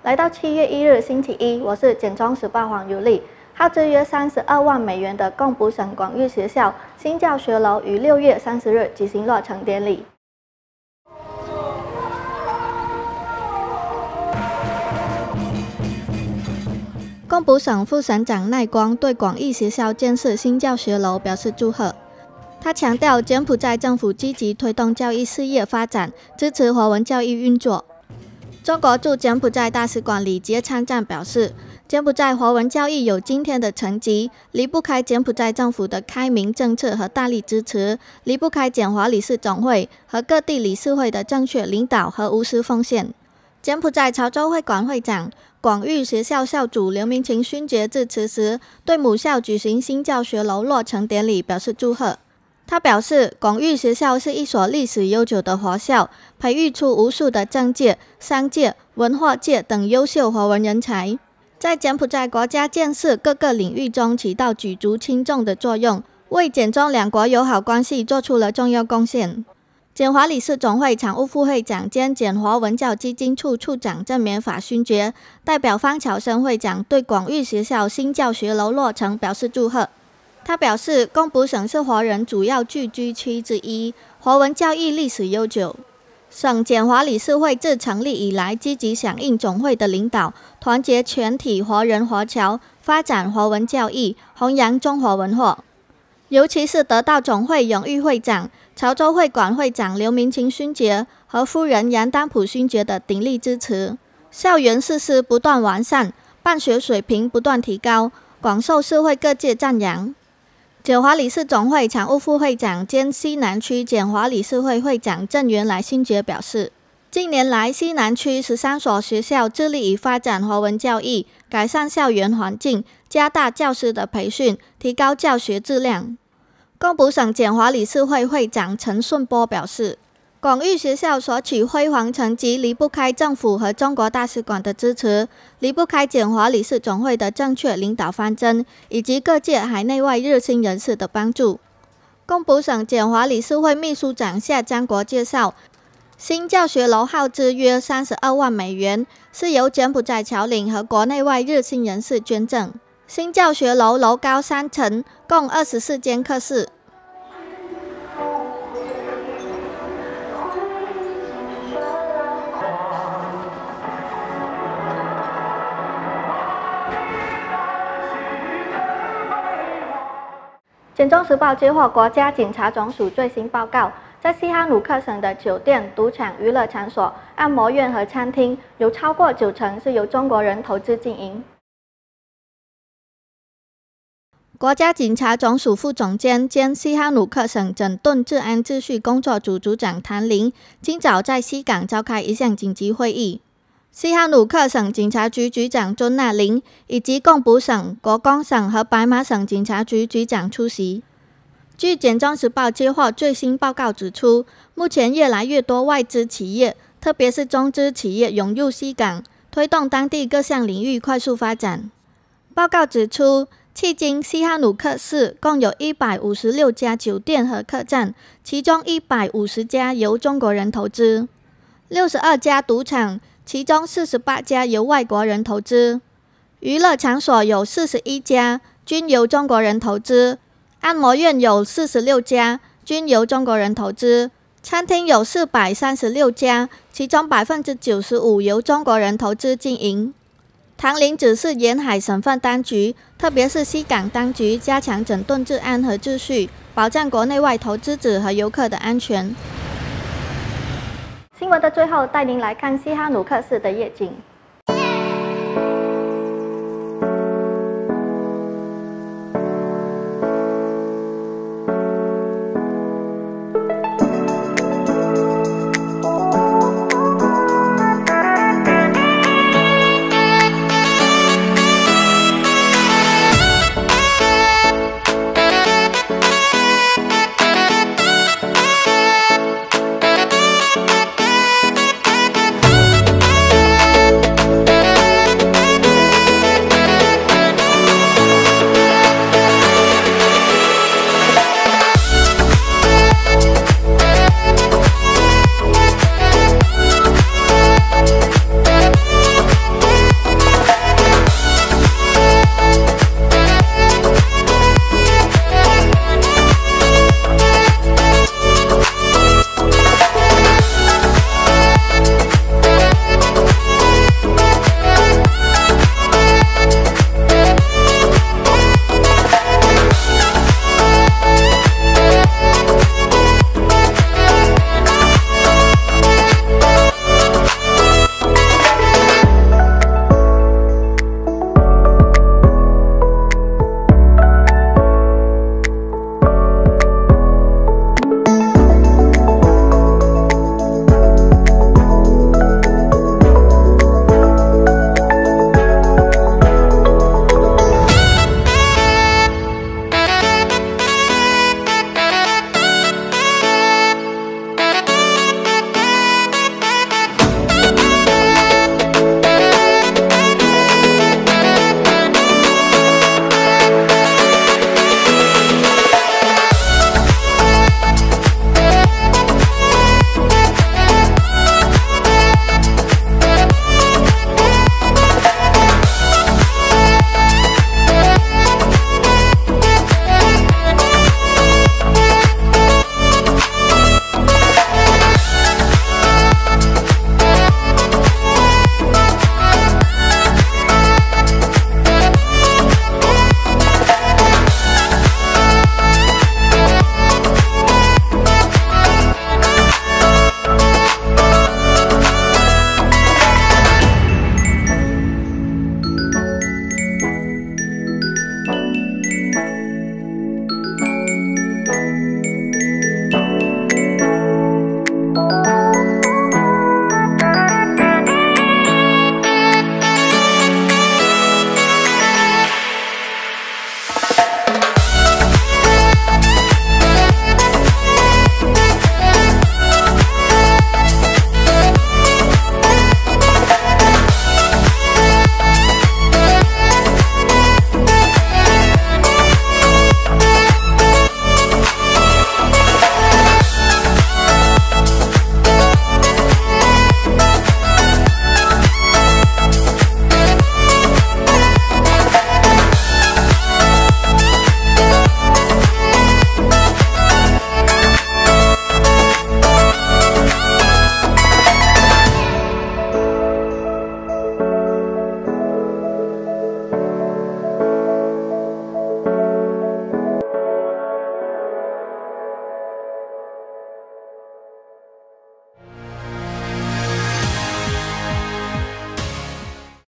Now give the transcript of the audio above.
来到7月1日星期一，我是简中时报黄尤丽。耗资约32万美元的贡埔省广域学校新教学楼于6月30日举行落成典礼。贡埔省副省长奈光对广域学校建设新教学楼表示祝贺。他强调，柬埔寨政府积极推动教育事业发展，支持华文教育运作。中国驻柬埔寨大使馆李杰参赞表示，柬埔寨华文教育有今天的成绩，离不开柬埔寨政府的开明政策和大力支持，离不开柬华理事总会和各地理事会的正确领导和无私奉献。柬埔寨潮州会馆会长、广域学校校主刘明琴勋爵致辞时，对母校举行新教学楼落成典礼表示祝贺。他表示，广域学校是一所历史悠久的华校，培育出无数的政界、商界、文化界等优秀华文人才，在柬埔寨国家建设各个领域中起到举足轻重的作用，为柬中两国友好关系做出了重要贡献。柬华理事总会常务副会长兼柬华文教基金处处长郑勉法勋爵代表方乔生会长对广域学校新教学楼落成表示祝贺。他表示，贡埔省是华人主要聚居区之一，华文教育历史悠久。省柬华理事会自成立以来，积极响应总会的领导，团结全体华人华侨，发展华文教育，弘扬中华文化。尤其是得到总会荣誉会长、潮州会馆会长刘明琴勋爵和夫人杨丹普勋爵的鼎力支持，校园设施不断完善，办学水平不断提高，广受社会各界赞扬。柬华理事总会常务副会长兼西南区柬华理事会会长郑元来勋爵表示，近年来西南区13所学校致力于发展华文教育，改善校园环境，加大教师的培训，提高教学质量。贡埔省柬华理事会会长陈顺波表示，广域学校所取辉煌成绩离不开政府和中国大使馆的支持，离不开柬华理事总会的正确领导方针，以及各界海内外热心人士的帮助。贡埔省柬华理事会秘书长夏江国介绍，新教学楼耗资约32万美元，是由柬埔寨侨领和国内外热心人士捐赠。新教学楼楼高3层，共24间课室。简中时报接获国家警察总署最新报告，在西哈努克省的酒店、赌场、娱乐场所、按摩院和餐厅，有超过90%是由中国人投资经营。国家警察总署副总监兼西哈努克省整顿治安秩序工作组组长谭林今早在西港召开一项紧急会议，西哈努克省警察局局长尊纳林以及贡埔省、国公省和白马省警察局局长出席。据简中时报接获最新报告指出，目前越来越多外资企业，特别是中资企业涌入西港，推动当地各项领域快速发展。报告指出，迄今西哈努克市共有156家酒店和客栈，其中150家由中国人投资，62家赌场，其中48家由外国人投资，娱乐场所有41家，均由中国人投资，按摩院有46家，均由中国人投资，餐厅有436家，其中95%由中国人投资经营。唐林指示沿海省份当局，特别是西港当局，加强整顿治安和秩序，保障国内外投资者和游客的安全。新闻的最后，带您来看西哈努克市的夜景。